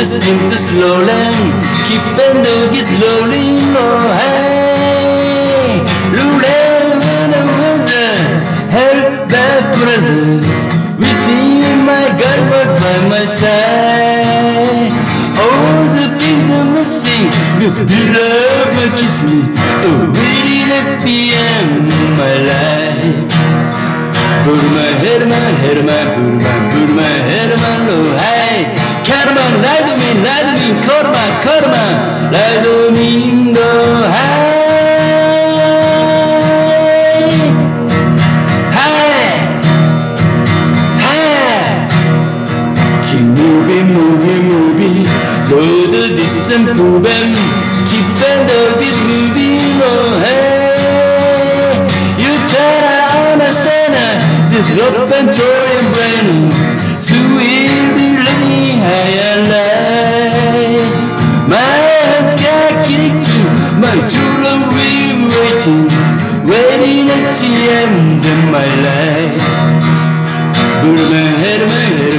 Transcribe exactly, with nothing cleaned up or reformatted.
the streams are slowing, keep and do get rolling, oh hey, rolling in the weather, help by brother, we see my God was by my side, oh the things I'm missing, your love will kiss me, oh really let me end my life. Burma, Herma, Herma, Burma, Burma, Herma, lo, hey, Karma, Ladumin, Ladumin, Korma, Korma, Ladumin, lo, hey, hey, hey. Keep moving, moving, moving, go the distance, moving, keep and dog is moving, oh, hey, you try to understand her. Just rope and throw and brain, so we'll be living higher life. My hands got kicking, my children will be waiting, waiting at the end of my life. Burma, Herma,